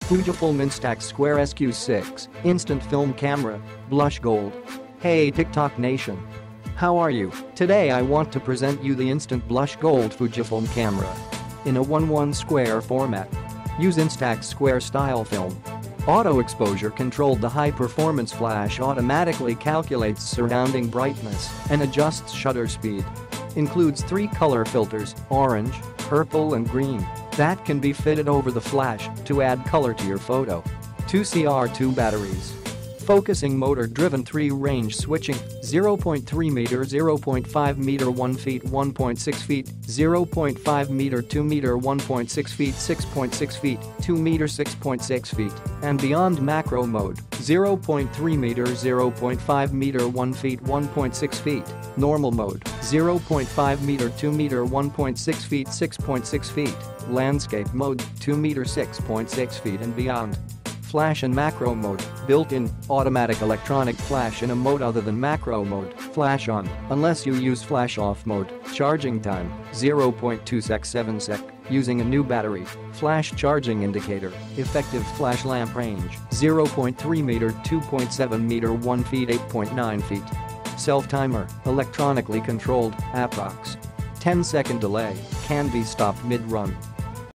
Fujifilm Instax Square SQ6 Instant Film Camera, Blush Gold. Hey TikTok Nation. How are you? Today I want to present you the Instant Blush Gold Fujifilm camera. In a 1:1 square format. Use Instax Square style film. Auto exposure controlled. The high-performance flash automatically calculates surrounding brightness and adjusts shutter speed. Includes 3 color filters, orange, purple and green, that can be fitted over the flash to add color to your photo. 2 CR2 batteries. Focusing motor-driven 3 range switching, 0.3 meter, 0.5 meter, 1 feet, 1.6 feet, 0.5 meter, 2 meter, 1.6 feet, 6.6 feet, 2 meter, 6.6 feet, and beyond macro mode, 0.3 meter, 0.5 meter, 1 feet, 1.6 feet, normal mode, 0.5 meter, 2 meter, 1.6 feet, 6.6 feet, landscape mode, 2 meter, 6.6 feet and beyond. Flash and macro mode, built-in, automatic electronic flash in a mode other than macro mode, flash on, unless you use flash off mode, charging time, 0.2 sec 7 sec, using a new battery, flash charging indicator, effective flash lamp range, 0.3 meter, 2.7 meter, 1 feet, 8.9 feet. Self-timer, electronically controlled, approx. 10-second delay, can be stopped mid-run.